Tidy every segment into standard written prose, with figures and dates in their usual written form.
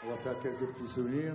On va faire quelques petits souvenirs.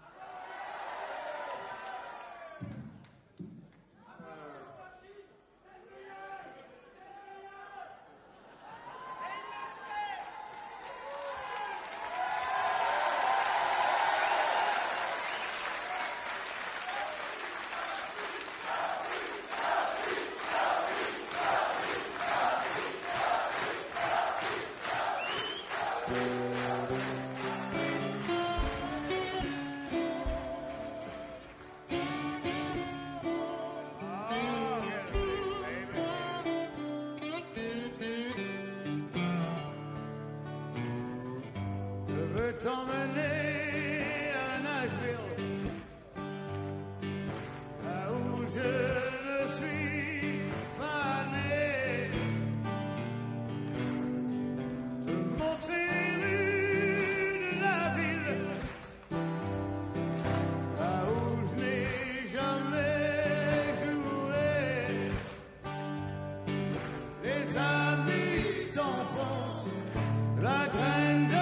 Je veux t'emmener à Nashville, là où je ne suis pas né, te montrer les rues de la ville, là où je n'ai jamais joué, les amis d'enfance, la graine de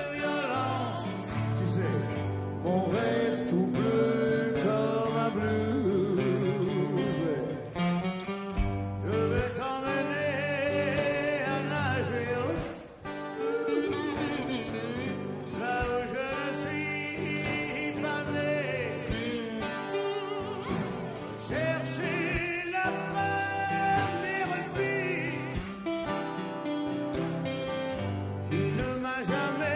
mon rêve tout bleu comme un blues. Je vais t'emmener à Nashville, là où je ne suis pas né, chercher la première fille qui ne m'a jamais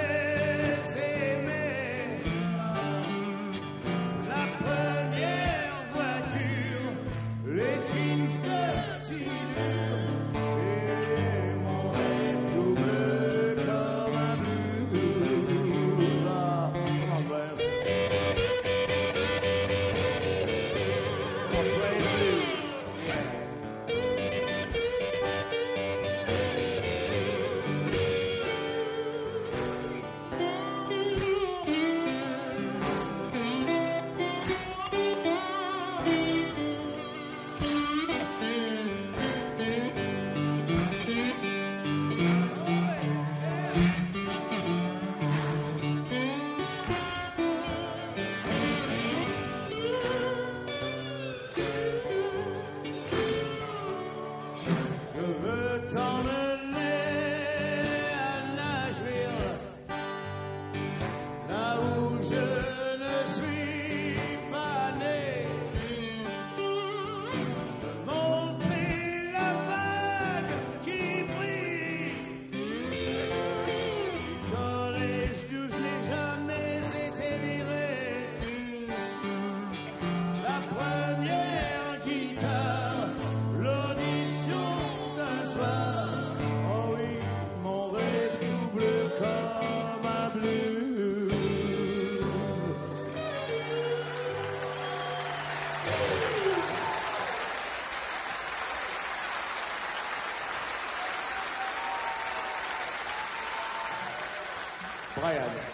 Brian.